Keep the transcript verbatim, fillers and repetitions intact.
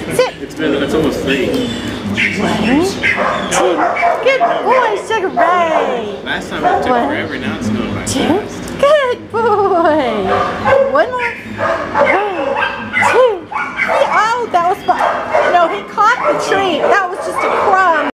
Sit. It's been, it's almost three. One, two. Good boy, Sugar Ray. Last time it took One, forever, now it's going by two. fast. Good boy. One more. One, two. He, oh, that was fun. No, he caught the tree.